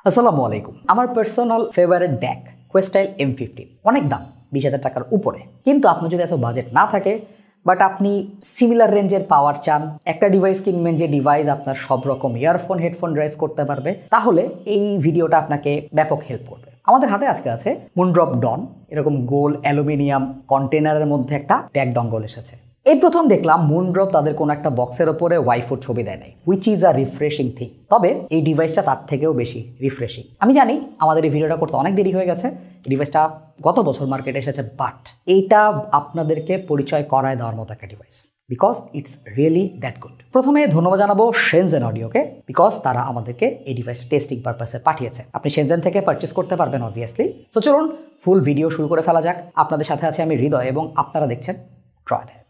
আসসালামু আলাইকুম। আমার পার্সোনাল ফেভারিট ডেক কোয়েস্টাইল M15 অনেক দাম, 20,000 টাকার উপরে। কিন্তু আপনার যদি এত বাজেট না থাকে বাট আপনি সিমিলার রেঞ্জের পাওয়ার চান, একটা ডিভাইস কিনবেন যে ডিভাইস আপনার সব রকম ইয়ারফোন হেডফোন ড্রাইভ করতে পারবে, তাহলে এই ভিডিওটা আপনাকে ব্যাপক হেল্প করবে। আমাদের হাতে আজকে আছে মুনড্রপ ডন, এরকম গোল অ্যালুমিনিয়াম কন্টেনারের মধ্যে একটা ডেক ডঙ্গল এসেছে। এই প্রথম দেখলাম মুনড্রপ তাদের কোনো একটা বক্সের ওপরে ওয়াইফোর ছবি দেয় নাই, which is a refreshing thing. তবে এই ডিভাইসটা তার থেকেও বেশি রিফ্রেশিং। আমি জানি আমাদের এই ভিডিওটা করতে অনেক দেরি হয়ে গেছে, ডিভাইসটা গত বছর মার্কেটে এসেছে, বাট এইটা আপনাদেরকে পরিচয় করায় দেওয়ার মতো একটা device, because it's really that good. প্রথমে ধন্যবাদ জানাবো শেনজেন অডিওকে, বিকজ তারা আমাদেরকে এই ডিভাইসটা টেস্টিং পারপাসে পাঠিয়েছে। আপনি শেনজেন থেকে পারচেস করতে পারবেন অবভিয়াসলি। তো চলুন ফুল ভিডিও শুরু করে ফেলা যাক। আপনাদের সাথে আছে আমি হৃদয় এবং আপনারা দেখছেন ড্রয়েড হেড।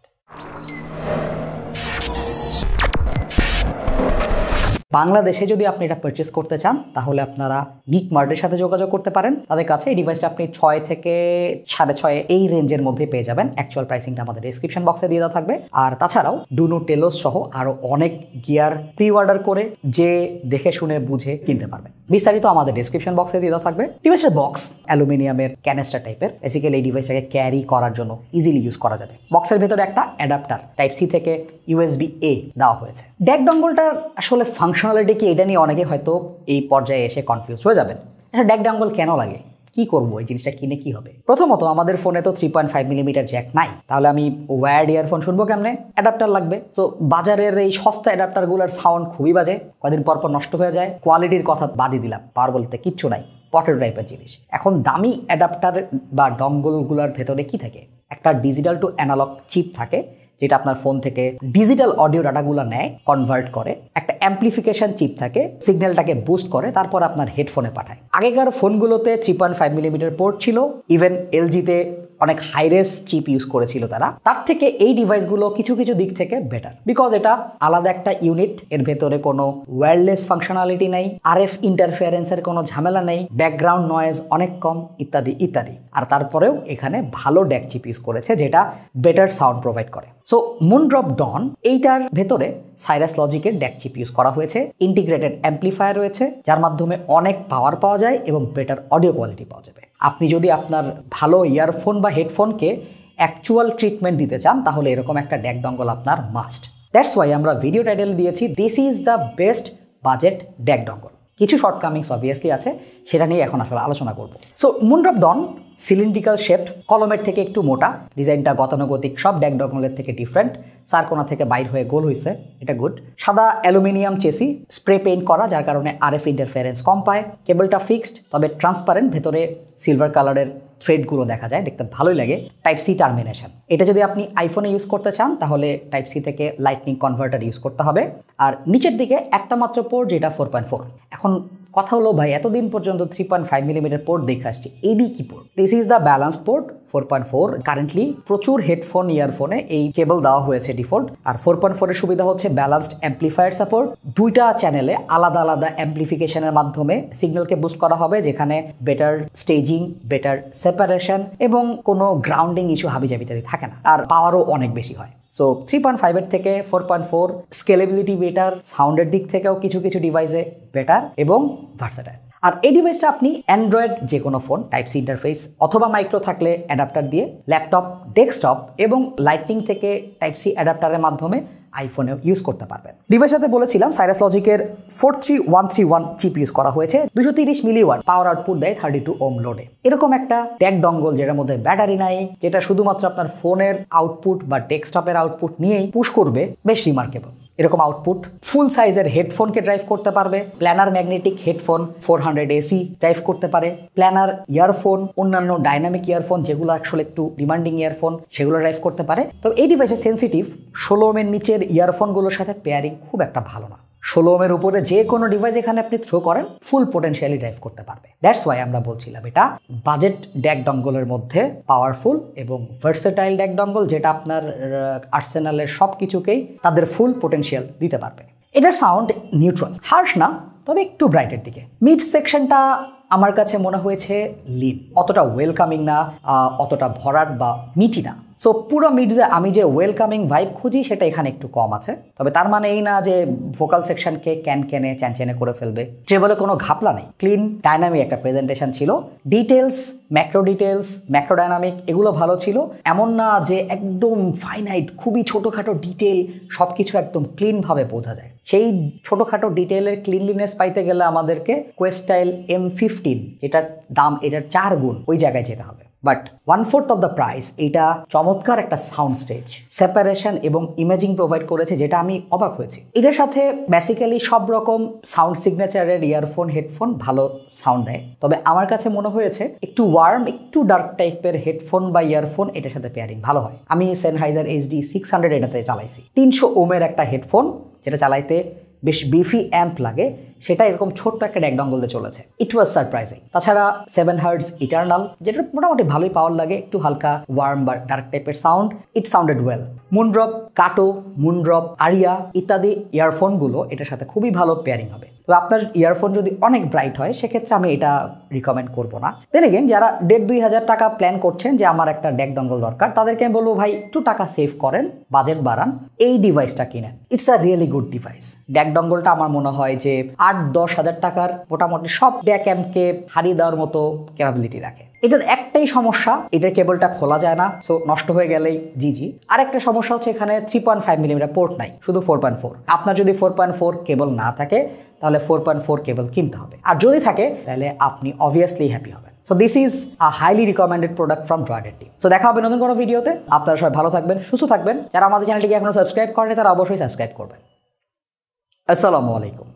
বাংলাদেশে যদি আপনি এটা পারচেস করতে চান তাহলে আপনারা গিক মার্টের সাথে যোগাযোগ করতে পারেন। তাদের কাছে এই ডিভাইসটা আপনি 6 থেকে 6.5 এই রেঞ্জের মধ্যে পেয়ে যাবেন। অ্যাকচুয়াল প্রাইসিংটা আমাদের ডেসক্রিপশন বক্সে দিয়ে দেওয়া থাকবে। আর তাছাড়াও ডুনো টেলোস সহ আরও অনেক গিয়ার প্রি অর্ডার করে যে দেখে শুনে বুঝে কিনতে পারবেন। বিস্তারিত আমাদের ডেসক্রিপশন বক্সে দিয়ে দেওয়া থাকবে। ডিভাইসের বক্স অ্যালুমিনিয়ামের ক্যানেস্টার টাইপের, বেসিক্যালি এই ডিভাইসটাকে ক্যারি করার জন্য ইজিলি ইউজ করা যাবে। বক্সের ভেতরে একটা অ্যাডাপ্টার টাইপ সি থেকে USB-A দেওয়া হয়েছে। ডেক ডঙ্গলটার আসলে ফাংশনালিটি কি, এটা নিয়ে অনেকে হয়তো এই পর্যায়ে এসে কনফিউজ হয়ে যাবেন। এটা ডেক ডঙ্গল কেন লাগে, কি করবো, এই জিনিসটা কিনে কি হবে? প্রথমত আমাদের ফোনে তো 3.5 মিলিমিটার জ্যাক নাই, তাহলে আমি ওয়্যার্ড ইয়ারফোন শুনবো কেমনে? অ্যাডাপ্টার লাগবে। তো বাজারের এই সস্তা অ্যাডাপ্টারগুলোর সাউন্ড খুবই বাজে, কদিন পর পর নষ্ট হয়ে যায়। কোয়ালিটির কথা বাদই দিলাম, পাওয়ার বলতে কিচ্ছু নাই, পটেটো টাইপের জিনিস। এখন দামি অ্যাডাপ্টার বা ডঙ্গলগুলোর ভেতরে কি থাকে? একটা ডিজিটাল টু অ্যানালগ চিপ থাকে, যেটা আপনার ফোন থেকে ডিজিটাল অডিও ডাটাগুলো নেয়, কনভার্ট করে। একটা অ্যাম্প্লিফিকেশন চিপ থাকে, সিগন্যালটাকে বুস্ট করে, তারপর আপনার হেডফোনে পাঠায়। আগেকার ফোনগুলোতে 3.5 মিলিমিটার পোর্ট ছিল, ইভেন LG-তে অনেক হাইরেস চিপ ইউজ করেছিল তারা। তার থেকে এই ডিভাইসগুলো কিছু কিছু দিক থেকে বেটার, বিকজ এটা আলাদা একটা ইউনিট, এর ভেতরে কোনো ওয়্যারলেস ফাংশনালিটি নাই, RF ইন্টারফারেন্সের কোনো ঝামেলা নেই, ব্যাকগ্রাউন্ড নয়েজ অনেক কম, ইত্যাদি ইত্যাদি। আর তারপরেও এখানে ভালো ডেক চিপ ইউজ করেছে, যেটা বেটার সাউন্ড প্রোভাইড করে। সো মুনড্রপ ডন এইটার ভেতরে সাইরাস লজিকের ডেক চিপ ইউজ করা হয়েছে, ইন্টিগ্রেটেড অ্যাম্প্লিফায়ার রয়েছে, যার মাধ্যমে অনেক পাওয়ার পাওয়া যায় এবং বেটার অডিও কোয়ালিটি পাওয়া যাবে। আপনি যদি আপনার ভালো ইয়ারফোন বা হেডফোনকে অ্যাকচুয়াল ট্রিটমেন্ট দিতে চান, তাহলে এরকম একটা ডেক ডঙ্গল আপনার মাস্ট। দ্যাটস ওয়াই আমরা ভিডিও টাইটেল দিয়েছি this is the best budget DAC dongle. কিছু শর্টকামিংস অবভিয়াসলি আছে, সেটা নিয়ে এখন আসলে আলোচনা করব। So Moondrop Dawn cylindrical shaped, কলমের থেকে একটু মোটা, ডিজাইনটা গতানুগতিক সব ডেক ডঙ্গলের থেকে ডিফারেন্ট। সারকোনা থেকে বাইর হয়ে গোল হয়েছে, এটা গুড। সাদা অ্যালুমিনিয়াম চেসি, স্প্রে পেইন্ট করা, যার কারণে RF ইন্টারফারেন্স কম পায়। কেবলটা ফিক্সড, তবে ট্রান্সপারেন্ট, ভেতরে সিলভার কালারের থ্রেডগুলো দেখা যায়, দেখতে ভালোই লাগে। টাইপ সি টার্মিনেশন, এটা যদি আপনি আইফোনে ইউজ করতে চান তাহলে টাইপ সি থেকে লাইটনিং কনভার্টার ইউজ করতে হবে। আর নিচের দিকে একটা মাত্র পোর্ট, যেটা 4.4। এখন কথা হলো ভাই, এতদিন পর্যন্ত 3.5 মিলিমিটার পোর্ট দেখে আসছি, এবি কি port? This is the balanced port 4.4। Currently প্রচুর হেডফোন ইয়ারফোনে এই কেবল দেওয়া হয়েছে ডিফল্ট। আর 4.4 এর সুবিধা হচ্ছে ব্যালেন্সড অ্যাম্প্লিফায়ার সাপোর্ট, দুইটা চ্যানেলে আলাদা আলাদা অ্যাম্প্লিফিকেশনের মাধ্যমে সিগন্যালকে বুস্ট করা হবে, যেখানে বেটার স্টেজিং, বেটার সেপারেশন এবং কোনো গ্রাউন্ডিং ইস্যু হাবিজাবি থাকে না। আর পাওয়ারও অনেক বেশি হয়। সো 3.5 এর থেকে 4.4, স্কেলেবিলিটি বেটার, সাউন্ডের দিক থেকেও কিছু কিছু ডিভাইসে বেটার এবং ভার্সাটাইল। আর এই ডিভাইসটা আপনি অ্যান্ড্রয়েড যে কোনো ফোন, টাইপ সি ইন্টারফেস অথবা মাইক্রো থাকলে অ্যাডাপ্টার দিয়ে, ল্যাপটপ, ডেস্কটপ এবং লাইটনিং থেকে টাইপ সি অ্যাডাপ্টারের মাধ্যমে আইফোনেও ইউজ করতে পারবেন। ডিভাইসের সাথে বলেছিলাম সাইরাস লজিকের 43131 চিপ ইউজ করা হয়েছে, 230 মিলিওয়াট পাওয়ার আউটপুট দেয় 32 ওম লোডে। এরকম একটা ডেক ডঙ্গল যেটার মধ্যে ব্যাটারি নাই, যেটা শুধুমাত্র আপনার ফোনের আউটপুট বা ডেস্কটপের আউটপুট নিয়েই পুশ করবে, বেশ রিমার্কেবল। এরকম আউটপুট ফুল সাইজের হেডফোনকে ড্রাইভ করতে পারবে, planar magnetic headphone 400 AC drive করতে পারে, প্ল্যানার ইয়ারফোন, অন্যান্য ডাইনামিক ইয়ারফোন যেগুলো আসলে একটু ডিমান্ডিং ইয়ারফোন, সেগুলো ড্রাইভ করতে পারে। তো এই ডিভাইসে সেন্সিটিভ 16 ওমের নিচের ইয়ারফোনগুলোর সাথে পেয়ারিং খুব একটা ভালো না। 16 ওমের উপরে যে কোনো ডিভাইস এখানে আপনি থ্রো করেন, ফুল পোটেনশিয়ালি ড্রাইভ করতে পারবে। দ্যাটস ওয়াই আমরা বলছিলাম এটা বাজেট ডেক ডঙ্গলের মধ্যে পাওয়ারফুল এবং ভার্সেটাইল ডেক ডঙ্গল, যেটা আপনার আর্সেনালের সব কিছুকেই তাদের ফুল পোটেনশিয়াল দিতে পারবে। এটার সাউন্ড নিউট্রাল, হার্শ না, তবে একটু ব্রাইটের দিকে। মিড সেকশনটা আমার কাছে মনে হয়েছে লিন, অতটা ওয়েলকামিং না, অতটা ভরাট বা মিটি না। সো পুরো মিডজে আমি যে ওয়েলকামিং ভাইব খুঁজি সেটা এখানে একটু কম আছে, তবে তার মানে এই না যে ভোকাল সেকশনকে ক্যানক্যানে চ্যানচ্যানে করে ফেলবে, ট্রেবলে কোনো ঘাপলা নেই, ক্লিন ডাইনামিক একটা প্রেজেন্টেশন ছিল। ডিটেলস, ম্যাক্রো ডাইনামিক এগুলো ভালো ছিল, এমন না যে একদম ফাইনাইট খুবই ছোটোখাটো ডিটেল সব কিছু একদম ক্লিনভাবে বোঝা যায়। সেই ছোটোখাটো ডিটেলের ক্লিনলিনেস পাইতে গেলে আমাদেরকে কোয়েস্টাইল M15 যেটার দাম এটার 4 গুণ ওই জায়গায় যেতে হবে। বাট 1/4 অফ দ্য প্রাইস এটা চমৎকার একটা সাউন্ড স্টেজ, সেপারেশন এবং ইমেজিং প্রোভাইড করেছে, যেটা আমি অবাক হয়েছি। এটার সাথে বেসিক্যালি সব রকম সাউন্ড সিগনেচারের ইয়ারফোন হেডফোন ভালো সাউন্ড দেয়, তবে আমার কাছে মনে হয়েছে একটু ওয়ার্ম একটু ডার্ক টাইপের হেডফোন বা ইয়ারফোন এটার সাথে পেয়ারিং ভালো হয়। আমি সেনহাইজার HD 600 এটাতে চালাইছি, 300 ওমের একটা হেডফোন যেটা চালাইতে বেশ বিফি অ্যাম্প লাগে, সেটা এরকম ছোট্ট একটা ড্যাক ডঙ্গল দিয়ে চলেছে। It was surprising. তাছাড়া 7 হার্টজ ইটারনাল, যেটা মোটামুটি ভালোই পাওয়ার লাগে, একটু হালকা ওয়ার্ম বা ডার্ক টাইপের sound, it sounded well. Moondrop, Kato, Moondrop, area ইত্যাদি ইয়ারফোনগুলো এটার সাথে খুবই ভালো পেয়ারিং হবে। তো আপনার ইয়ারফোন যদি অনেক ব্রাইট হয় সেক্ষেত্রে আমি এটা রিকমেন্ড করবো না। দেন এগেন যারা 1,500-2,000 টাকা প্ল্যান করছেন যে আমার একটা ড্যাক ডঙ্গল দরকার, তাদেরকে আমি বলবো ভাই একটু টাকা সেভ করেন, বাজেট বাড়ান, এই ডিভাইসটা কিনেন। It's a really good device. DAC ডঙ্গলটা আমার মনে হয় যে 8-10 হাজার টাকার মোটামুটি সব ড্যাক অ্যাম্পকে হারিয়ে দেওয়ার মতো ক্যাপাবিলিটি রাখে। এটার একটাই সমস্যা, এটার কেবলটা খোলা যায় না, সো নষ্ট হয়ে গেলেই জিজি। আর একটা সমস্যা হচ্ছে এখানে 3.5 মিলিমিটার পোর্ট নাই, শুধু 4.4। আপনার যদি 4.4 কেবল না থাকে তাহলে 4.4 কেবল কিনতে হবে, আর যদি থাকে তাহলে আপনি অবভিয়াসলি হ্যাপি হবেন। So this is a highly recommended product from Droid Head। সো দেখা হবে নতুন কোনো ভিডিওতে। আপনারা সবাই ভালো থাকবেন, সুস্থ থাকবেন। যারা আমাদের চ্যানেলটিকে এখনো সাবস্ক্রাইব করেনি তারা অবশ্যই সাবস্ক্রাইব করবেন। আসসালামু আলাইকুম।